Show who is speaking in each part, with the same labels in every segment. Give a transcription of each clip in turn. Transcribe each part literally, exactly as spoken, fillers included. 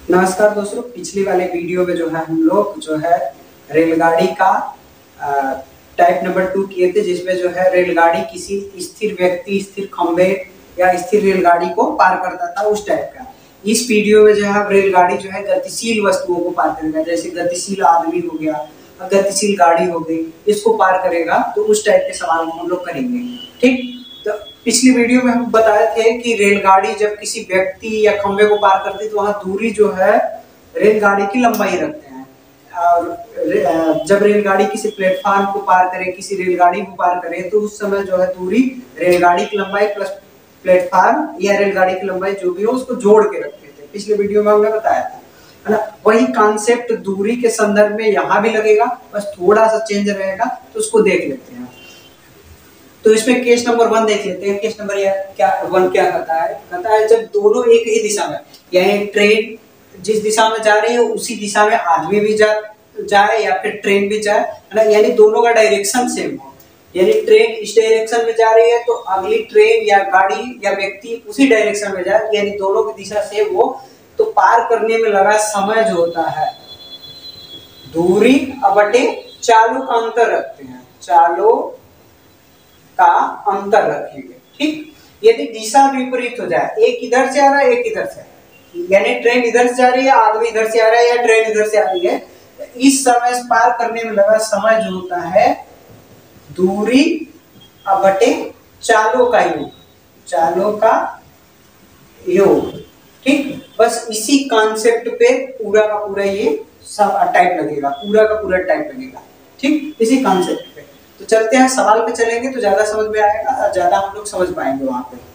Speaker 1: नमस्कार दोस्तों, पिछली वाले वीडियो में जो है हम लोग जो है रेलगाड़ी का टाइप नंबर टू किए थे, जिसमें जो है रेलगाड़ी किसी स्थिर व्यक्ति, स्थिर खंबे या स्थिर रेलगाड़ी को पार करता था, उस टाइप का। इस वीडियो में जो है रेलगाड़ी जो है गतिशील वस्तुओं को पार करेगा, जैसे गतिशील आदमी हो गया, गतिशील गाड़ी हो गई, इसको पार करेगा। तो उस टाइप के सवाल को हम लोग करेंगे। ठीक, तो पिछली वीडियो में हम बताए थे कि रेलगाड़ी जब किसी व्यक्ति या खंबे को पार करती है तो वहां दूरी जो है रेलगाड़ी की लंबाई रखते हैं। और जब रेलगाड़ी किसी प्लेटफॉर्म को पार करे, किसी रेलगाड़ी को पार करे, तो उस समय जो है दूरी रेलगाड़ी की लंबाई प्लस प्लेटफॉर्म या रेलगाड़ी की लंबाई जो भी हो उसको जोड़ के रखते थे। पिछले वीडियो में हमने बताया था, है ना। वही कॉन्सेप्ट दूरी के संदर्भ में यहाँ भी लगेगा, बस थोड़ा सा चेंज रहेगा, तो उसको देख लेते हैं। तो इसमें केस नंबर वन देख लेते हैं। केस नंबर क्या वन क्या कहता है? कहता है जब दोनों एक ही दिशा में, यानी ट्रेन जिस दिशा में जा रही है उसी दिशा में आदमी भी जा जाए या फिर ट्रेन भी जाए, है ना, यानी दोनों का डायरेक्शन सेम हो। यानी ट्रेन इस डायरेक्शन में जा रही है तो अगली ट्रेन या गाड़ी या व्यक्ति उसी डायरेक्शन में जाए, यानी दोनों की दिशा सेम हो। तो पार करने में लगा समय जो होता है, दूरी बटे चालों का अंतर रखते हैं, चालों का अंतर रखेंगे। ठीक, यदि दिशा विपरीत हो जाए, एक इधर से आ रहा है, एक इधर से आ रहा है, यानी ट्रेन इधर से जा रही है, आदमी इधर से आ रहा है, या ट्रेन इधर से आ रही है, इस समय पार करने में लगा समय जो होता है दूरी बटे चालों का योग, चालों का योग। ठीक, बस इसी कॉन्सेप्ट पे पूरा का पूरा ये सब टाइप लगेगा, पूरा का पूरा टाइप लगेगा। ठीक, इसी कॉन्सेप्ट पे। तो चलते हैं, सवाल पे चलेंगे तो ज्यादा समझ में आएगा, ज्यादा हम लोग समझ पाएंगे वहां पे।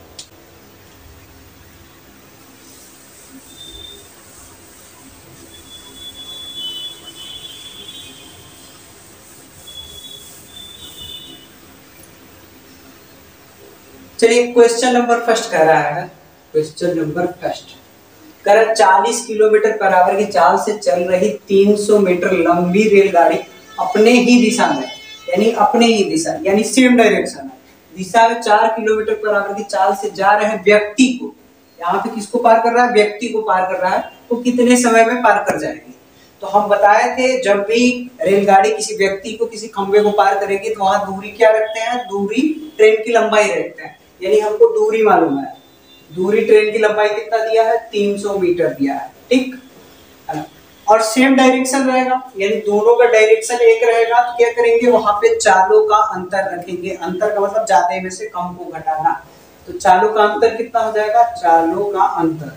Speaker 1: चलिए, क्वेश्चन नंबर फर्स्ट कह रहा है, क्वेश्चन नंबर फर्स्ट कह रहा है चालीस किलोमीटर पर आवर की चाल से चल रही तीन सौ मीटर लंबी रेलगाड़ी अपने ही दिशा में, यानी अपने ही दिशा यानी सेम डायरेक्शन है, दिशा में चार किलोमीटर पर आवर की चाल से जा रहे व्यक्ति को, यहाँ पे किसको पार कर रहा है? व्यक्ति को पार कर रहा है। तो कितने समय में पार कर जाएगी? तो हम बताए थे जब भी रेलगाड़ी किसी व्यक्ति को किसी खंबे को पार करेगी तो वहां दूरी क्या रखते हैं? दूरी ट्रेन की लंबाई रखते हैं, यानी हमको दूरी मालूम है, दूरी ट्रेन की लंबाई कितना दिया है? तीन सौ मीटर दिया है। ठीक, और सेम डायरेक्शन रहेगा, यानी दोनों का डायरेक्शन एक रहेगा। तो क्या करेंगे? वहां पे चालों का अंतर रखेंगे। अंतर का मतलब ज्यादा में से कम को घटाना। तो चालों का अंतर कितना हो जाएगा? चालों का अंतर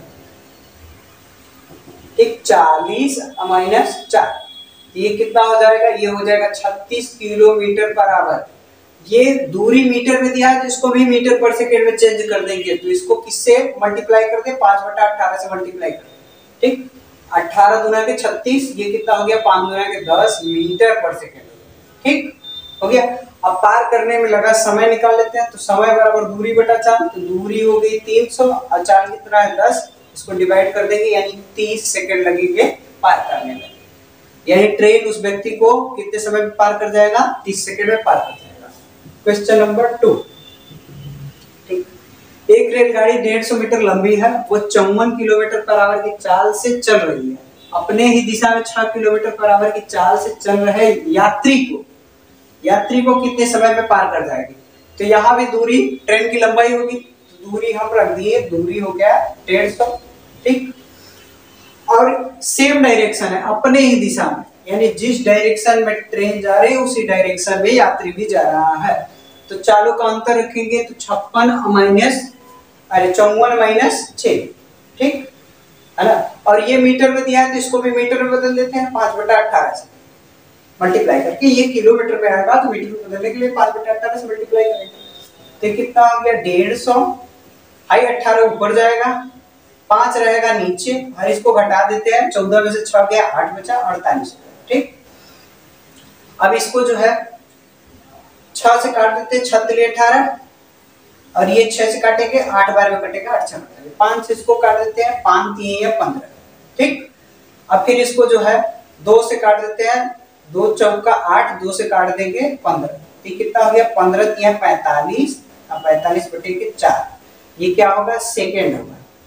Speaker 1: ठीक चालीस माइनस चार, ये कितना हो जाएगा? ये हो जाएगा छत्तीस किलोमीटर पर आवर। ये दूरी मीटर में दिया है तो इसको भी मीटर पर सेकेंड में चेंज कर देंगे। तो इसको किससे मल्टीप्लाई कर दे? पांच बटा अठारह से मल्टीप्लाई कर दे। ठीक, अठारह दुना के छत्तीस, ये कितना हो गया? पांच दुना के दस मीटर पर सेकेंड। ठीक हो गया। अब पार करने में लगा समय निकाल लेते हैं। तो समय बराबर दूरी बटा चार, तो दूरी हो गई तीन सौ और चार कितना है? दस, इसको डिवाइड कर देंगे, यानी तीस सेकेंड लगेंगे पार करने में। यानी ट्रेन उस व्यक्ति को कितने समय में पार कर जाएगा? तीस सेकेंड में पार कर जाएगा। Question number two. ठीक, एक रेलगाड़ी डेढ़ सौ मीटर लंबी है, वो चौवन किलोमीटर पर आवर की चाल से चल रही है। अपने ही दिशा में छह किलोमीटर पर आवर की चाल से चल रहे यात्री को यात्री को कितने समय में पार कर जाएगी? तो यहाँ भी दूरी ट्रेन की लंबाई होगी, तो दूरी हम रख दिए, दूरी हो गया डेढ़ सौ। ठीक, और सेम डायरेक्शन है, अपने ही दिशा में, यानी जिस डायरेक्शन में ट्रेन जा रही है उसी डायरेक्शन में यात्री भी जा रहा है। तो चालों का अंतर रखेंगे, तो छप्पन माइनस अरे चौवन माइनस छह। ठीक है ना, और ये मीटर में दिया है तो इसको भी मीटर में बदल देते हैं, पांच बटा अठारह से मल्टीप्लाई करके। ये किलोमीटर में आएगा तो मीटर में बदलने के लिए पांच बटा अठारह से मल्टीप्लाई करेंगे। तो कितना हो गया? डेढ़ सौ, हाई अठारह ऊपर जाएगा, पांच रहेगा नीचे, और इसको घटा देते हैं, चौदह में से छह गया, आठ बचा, अड़तालीस। ठीक, अब इसको जो है छह से काट देते हैं, छह तिले अठारह, और ये छह से काटेंगे, आठ बार में कटेगा, आठ छह कटेगा, पांच से इसको काट देते हैं, पांच तीन या पंद्रह। ठीक, अब फिर इसको जो है दो से काट देते हैं, दो चौका आठ, दो से काट देंगे पंद्रह। ठीक, कितना हो गया? पंद्रह तीन पैंतालीस, पैंतालीस बटे के चार, ये क्या होगा? सेकेंड होगा।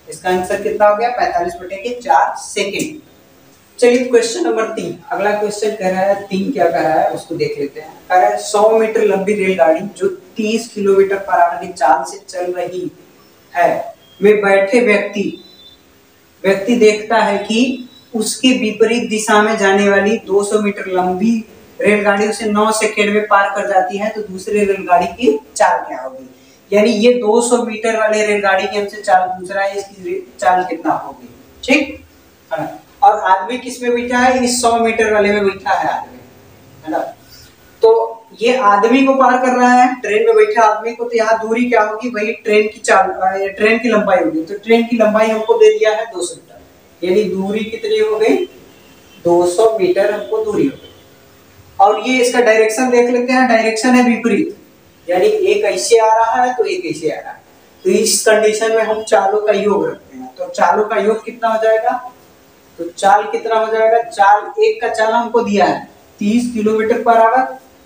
Speaker 1: इसका आंसर कितना हो गया पैंतालीस बटे के चार सेकेंड। चलिए क्वेश्चन नंबर तीन, अगला क्वेश्चन कह रहा है तीन क्या कह रहा है उसको देख लेते हैं। कह रहा है सौ मीटर लंबी रेलगाड़ी जो तीस किलोमीटर पर आवर की चाल से चल रही है में बैठे व्यक्ति व्यक्ति देखता है कि उसके विपरीत दिशा में जाने वाली दो सौ मीटर लंबी रेलगाड़ी उसे नौ सेकेंड में पार कर जाती है, तो दूसरी रेलगाड़ी की चाल क्या होगी। यानी ये दो सौ मीटर वाले रेलगाड़ी की हमसे चाल पूछ रहा है, इसकी चाल कितना होगी। ठीक है, और आदमी किस में बैठा है, इस सौ मीटर वाले में बैठा है आदमी, है ना। तो ये आदमी को पार कर रहा है, ट्रेन में बैठा आदमी को, तो यहाँ दूरी क्या होगी, वही ट्रेन की चाल ट्रेन की लंबाई होगी। तो ट्रेन की लंबाई हमको दे दिया है दो सौ मीटर, यानी दूरी कितनी हो गई, दो सौ मीटर हमको दूरी हो गई। और ये इसका डायरेक्शन देख लेते हैं, डायरेक्शन है विपरीत, यानी एक ऐसे आ रहा है तो एक ऐसे आ रहा है। तो इस कंडीशन में हम चालों का योग रखते हैं, तो चालों का योग कितना हो जाएगा, तो चाल कितना हो जाएगा, चाल एक का चाल हमको दिया है तीस किलोमीटर पर आवर,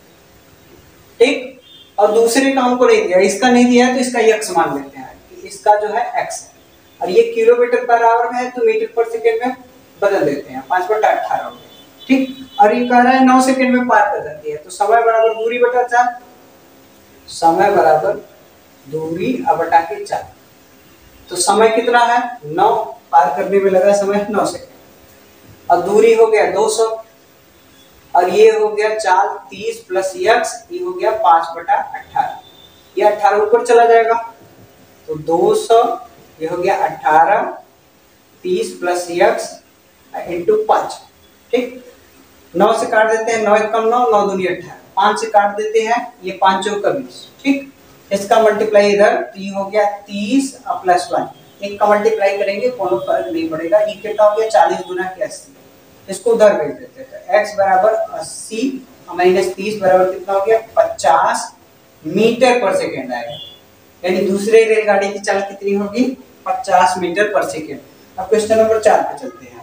Speaker 1: ठीक, और दूसरे का हमको नहीं दिया, इसका नहीं दिया है तो इसका यक्स मान लेते हैं कि इसका जो है एक्स है, और ये किलोमीटर पर आवर में है तो मीटर पर सेकेंड में बदल देते हैं, पांच बटा अठारह हो गया, ठीक। और ये कह रहा है नौ सेकेंड में पार कर जाती है, तो समय बराबर दूरी बटा चाल, समय बराबर दूरी बटा के चाल। तो समय कितना है नौ, पार करने में लगा समय नौ सेकेंड, और दूरी हो गया दो सौ, और ये हो गया चाल तीस प्लस यक्स, ये हो गया पांच बटा अठारह, ये अठारह ऊपर चला जाएगा, तो दो सौ, ये हो गया अठारह, तीस प्लस यक्स इंटू पांच, ठीक। नौ से काट देते हैं, नौ एक कम नौ, नौ दूनी अठारह, पांच से काट देते हैं, ये पांचों का बीस, ठीक। इसका मल्टीप्लाई इधर, तो ये हो गया तीस प्लस वन, एक का मल्टीप्लाई करेंगे कोनो फर्क नहीं पड़ेगा, ये कितना हो गया चालीस गुना के अस्सी, इसको उधर भेज देते हैं, x बराबर अस्सी माइनस तीस बराबर कितना हो गया पचास मीटर पर सेकेंड आएगा, यानी दूसरे रेलगाड़ी की चाल कितनी होगी पचास मीटर पर सेकेंड। अब क्वेश्चन नंबर चार पे चलते हैं।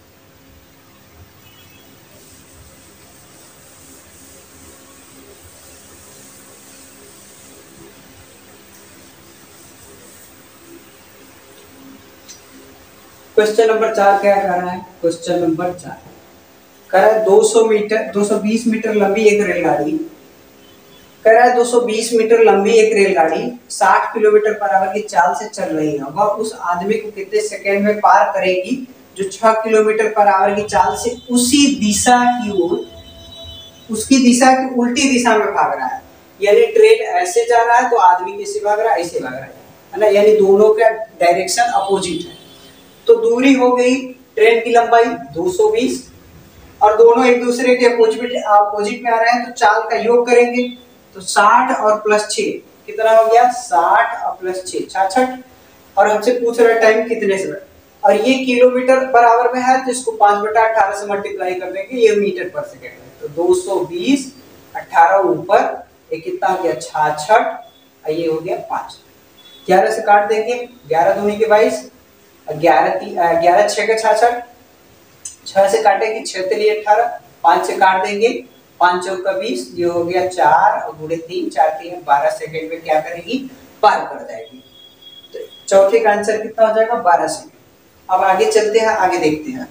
Speaker 1: क्वेश्चन नंबर चार क्या कह रहा है, क्वेश्चन नंबर चार कह रहा है दो सौ मीटर दो सौ बीस मीटर लंबी एक रेलगाड़ी, कह रहा है दो सौ बीस मीटर लंबी एक रेलगाड़ी साठ किलोमीटर पर आवर की चाल से चल रही है, वह उस आदमी को कितने सेकंड में पार करेगी जो छह किलोमीटर पर आवर की चाल से उसी दिशा की ओर, उसकी दिशा की उल्टी दिशा में भाग रहा है। यानी ट्रेन ऐसे जा रहा है तो आदमी कैसे भाग रहा है, ऐसे भाग रहा है ना, यानी दोनों का डायरेक्शन अपोजिट है। तो दूरी हो गई ट्रेन की लंबाई दो सौ बीस, और दोनों एक दूसरे के अपोजिट अपोजिट में आ रहे हैं, तो चाल का योग करेंगे, तो साठ और प्लस छह कितना हो गया, साठ और प्लस छह छाछठ, और हमसे पूछ रहा है टाइम कितने से, और ये किलोमीटर पर आवर में है तो इसको पांच बटा अठारह से मल्टीप्लाई कर देंगे, ये मीटर पर सेकेंड है, तो दो सौ बीस अठारह ऊपर, ये कितना हो गया छाछठ, और ये हो गया पांच, ग्यारह से काट देंगे, ग्यारह दूनी के बाईस, ग्यारह ग्यारह छह का छाछठ, छह से काटेंगे छह के लिए अठारह, पांच से काट देंगे पांच चौक का बीस, ये हो गया चार और गुणे तीन, चार तीन बारह सेकेंड में क्या करेगी पार कर जाएगी। तो चौथे का आंसर कितना हो जाएगा बारह सेकेंड। अब आगे चलते हैं, आगे देखते हैं।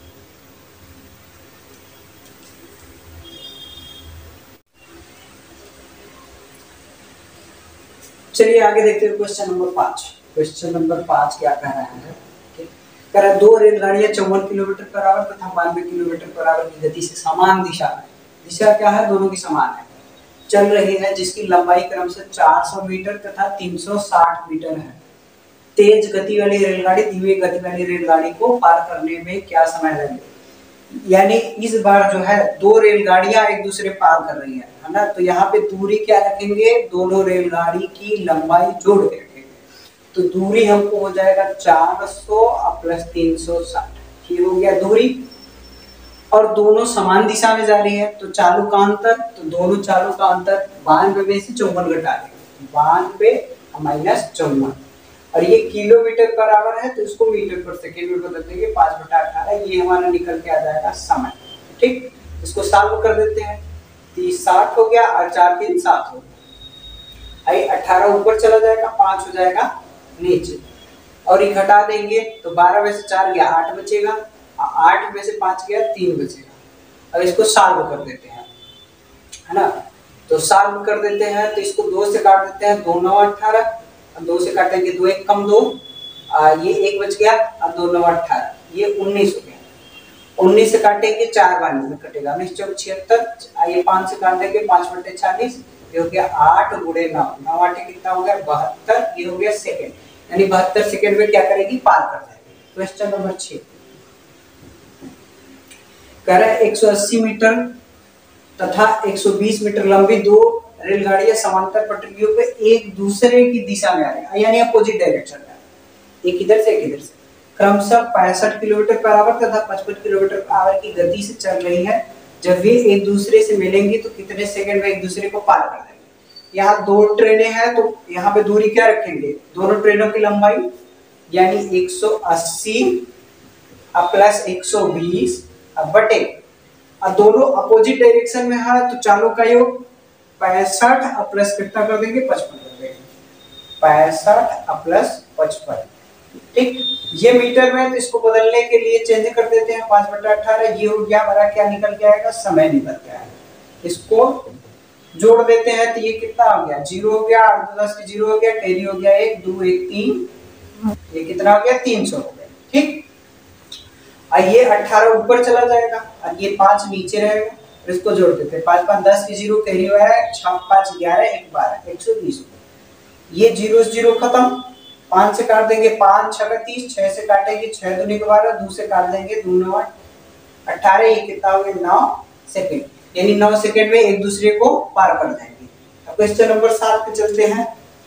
Speaker 1: चलिए आगे देखते हैं क्वेश्चन नंबर पांच। क्वेश्चन नंबर पांच क्या कह रहा है, कह रहा है दो रेलगाड़ियां चौवन किलोमीटर पर आवर तथा बानवे किलोमीटर पर आवर की गति से समान दिशा में, दिशा क्या है दोनों की समान है, चल रही है, जिसकी लंबाई क्रमशः चार सौ मीटर तथा तीन सौ साठ मीटर है। तेज गति वाली रेलगाड़ी धीमी गति वाली रेलगाड़ी को पार करने में क्या समय लगेगा। यानी इस बार जो है दो रेलगाड़ियां एक दूसरे पार कर रही है, है ना, तो यहाँ पे दूरी क्या रखेंगे, दोनों रेलगाड़ी की लंबाई जोड़ के रखेंगे, तो दूरी हमको हो जाएगा चार सौ प्लस तीन सौ साठ, ये हो गया दूरी, और दोनों समान दिशा में जा रही है, तो चालों का अंतर, तो दोनों चालों का अंतर बानवे में से चौवन घटा देंगे, बानवे माइनस चौवन, और ये किलोमीटर पर आवर है तो इसको मीटर पर सेकेंड में बदल देंगे, पांच बटा अठारह, ये हमारा निकल के आ जाएगा समय, ठीक। इसको सॉल्व कर देते हैं, तीस साठ हो गया और चार तीन सात हो गया, अठारह ऊपर चला जाएगा, पांच हो जाएगा नीचे, और ये घटा देंगे तो बारह में से चार गया आठ बचेगा, आठ में से पाँच गया तीन बचेगा। अब इसको सॉल्व कर देते हैं, है ना। तो सॉल्व कर देते हैं तो इसको दो से काट देते हैं, दो नौ अठारह, दो से काटेंगे दो एक कम दो, आ, ये एक बच गया और दो नौ अठारह, ये उन्नीस हो गया। उन्नीस से काटेंगे चार बार में कटेगा, उन्नीस चौक छिहत्तर, ये पाँच से काट देंगे पाँच बटे चालीस, ये हो गया आठ गुणे नौ, नौ आठ कितना हो गया बहत्तर, ये हो गया सेकंड, यानी बहत्तर सेकंड में क्या करेगी पार कर जाएगी। क्वेश्चन नंबर छह कह रहा है एक सौ अस्सी मीटर तथा एक सौ बीस मीटर लंबी दो रेलगाड़ियां समांतर पटरियों पे एक दूसरे की दिशा में आ रही है, यानी अपोजिट डायरेक्शन में, एक इधर से एक इधर से, क्रमशः पैंसठ किलोमीटर पर आवर तथा पचपन किलोमीटर पर आवर की गति से चल रही है। जब वे एक दूसरे से मिलेंगी तो कितने सेकंड में एक दूसरे को पार कर देंगे। यहाँ दो ट्रेनें हैं तो यहाँ पे दूरी क्या रखेंगे, दोनों ट्रेनों की लंबाई यानी एक सौ अस्सी प्लस एक सौ बीस बटे, अब दोनों अपोजिट डायरेक्शन में है तो चालों का योग पैंसठ प्लस कितना कर देंगे पचपन कर देंगे, पैंसठ प्लस पचपन, ठीक। ये मीटर में तो इसको बदलने के लिए चेंज कर देते हैं, पांच बटा अठारह, ये हो गया हमारा क्या निकल के आएगा समय निकल के आएगा। इसको जोड़ देते हैं तो ये कितना हो गया जीरो हो गया, आठ दस की जीरो हो गया, कैरी हो गया एक, दो एक तीन, ये कितना हो गया तीन सौ हो गया, ठीक। और ये अठारह ऊपर चला जाएगा और ये पांच नीचे रहेगा, इसको जोड़ देते हैं, पांच पांच दस की जीरो कैरी हुआ है, छह पांच ग्यारह, एक बारह, एक सौ बीस, ये जीरो जीरो खत्म, पांच से काट देंगे पांच छह तीस, छह से काटेंगे छह दूनी के बारह, दो से काट देंगे दो नौ अठारह, ये कितना हो गया नौ सेकंड, यानी नौ सेकंड में एक दूसरे को पार कर जाएंगे। अब क्वेश्चन नंबर सात पे चलते हैं।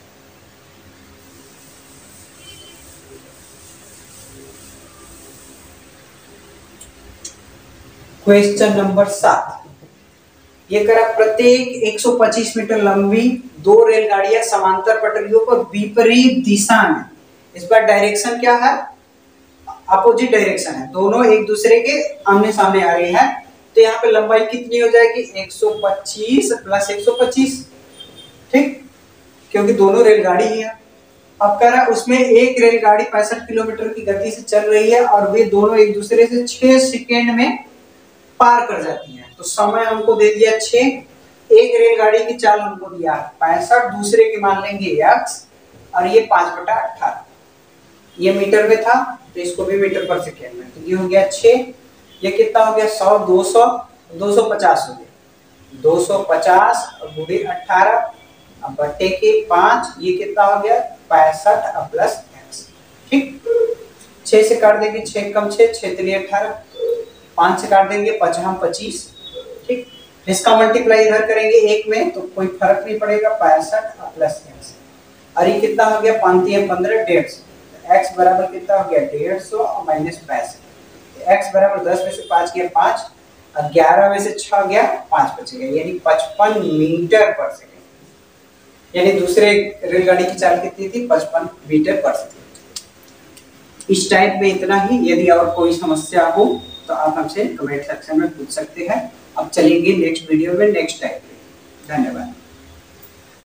Speaker 1: क्वेश्चन नंबर सात ये करा प्रत्येक एक सौ पच्चीस मीटर लंबी दो रेलगाड़ियां समांतर पटरियों पर विपरीत दिशा में, इस बार डायरेक्शन क्या है अपोजिट डायरेक्शन है, दोनों एक दूसरे के आमने सामने आ रही है, तो यहाँ पे लंबाई कितनी हो जाएगी एक सौ पच्चीस प्लस एक सौ पच्चीस, ठीक, क्योंकि दोनों रेलगाड़ी ही है। अब कह रहा उसमें एक रेलगाड़ी पैंसठ किलोमीटर की गति से चल रही है और वे दोनों एक दूसरे से छह सेकेंड में पार कर जाती है, तो समय हमको दे दिया छह, एक रेलगाड़ी की चाल हमको दिया पैंसठ, दूसरे के मान लेंगे एक्स, और ये पांच बटा अठारह, ये मीटर में था तो इसको भी मीटर पर सेकेंड में, तो ये हो गया छह, ये कितना हो गया सौ, दो सौ, दो सौ पचास हो गया, दो सौ पचास गुणे अठारह अब बट्टे के पांच, ये कितना हो गया पैंसठ प्लस एक्स, ठीक। छह से काट देंगे छह कम छह, छह त्रिक अठारह, पांच से काट देंगे पचास पच्चीस, ठीक। इसका मल्टीप्लाई इधर करेंगे एक में तो कोई फर्क नहीं पड़ेगा, पैंसठ प्लस एक्स, और ये कितना हो गया पांच तीन पंद्रह, डेढ़ सौ, एक्स बराबर कितना हो गया डेढ़ सौ माइनस पैंसठ, एक्स बराबर दस में से पांच गया पांच, और ग्यारह में से छह गया पांच बचेगा, यानी पचपन मीटर पर सेकेंड, यानी दूसरे रेलगाड़ी की चाल कितनी थी पचपन मीटर पर सेकेंड। इस टाइप में इतना ही, यदि और कोई समस्या हो तो आप हमसे कमेंट सेक्शन में पूछ सकते हैं। अब चलेंगे नेक्स्ट वीडियो में नेक्स्ट टाइप में। धन्यवाद।